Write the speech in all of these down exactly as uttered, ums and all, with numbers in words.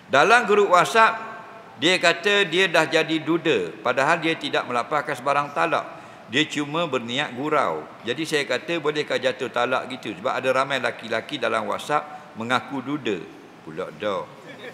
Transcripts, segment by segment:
Dalam grup WhatsApp, dia kata dia dah jadi duda, padahal dia tidak melafazkan sebarang talak. Dia cuma berniat gurau. Jadi saya kata, bolehkah jatuh talak gitu? Sebab ada ramai laki-laki dalam WhatsApp mengaku duda. Pula dah.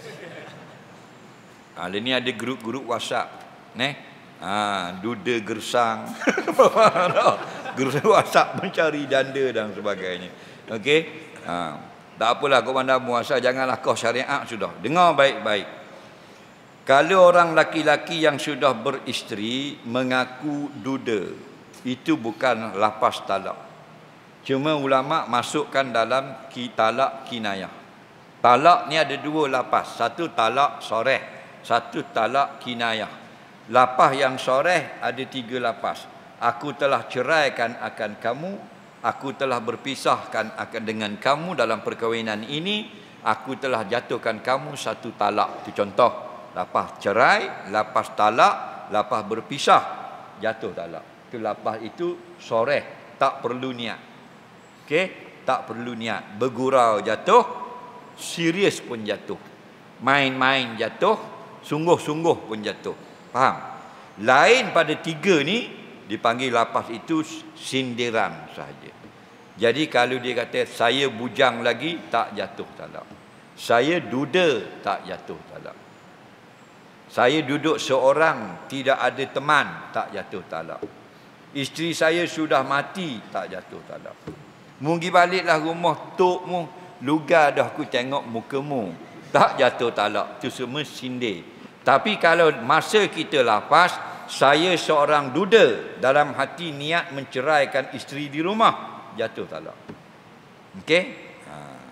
Ha, ini ada grup-grup WhatsApp. Neh. Ha, duda gersang. Grup WhatsApp mencari janda dan sebagainya. Okey. Ha, tak apalah komandan muasa, janganlah kau syariat sudah. Dengar baik-baik. Kalau orang laki-laki yang sudah beristeri mengaku duda, itu bukan lafaz talak. Cuma ulama masukkan dalam ki talak kinayah. Talak ni ada dua lafaz. Satu talak soreh, satu talak kinayah. Lafaz yang soreh ada tiga lafaz. Aku telah ceraikan akan kamu, aku telah berpisahkan akan dengan kamu dalam perkahwinan ini, aku telah jatuhkan kamu satu talak. Itu contoh. Lafaz cerai, lafaz talak, lafaz berpisah, jatuh talak. Itu lafaz itu soreh, tak perlu niat. Okey, tak perlu niat. Bergurau jatuh, serius pun jatuh. Main-main jatuh, sungguh-sungguh pun jatuh. Faham? Lain pada tiga ni dipanggil lafaz itu sindiran sahaja. Jadi kalau dia kata saya bujang lagi, tak jatuh talak. Saya duda, tak jatuh talak. Saya duduk seorang, tidak ada teman, tak jatuh talak. Isteri saya sudah mati, tak jatuh talak. Mungkin baliklah rumah tokmu, luga dah aku tengok mukamu, tak jatuh talak. Itu semua sindir. Tapi kalau masa kita lafaz, saya seorang duda, dalam hati niat menceraikan isteri di rumah, jatuh talak. Okey? Ha.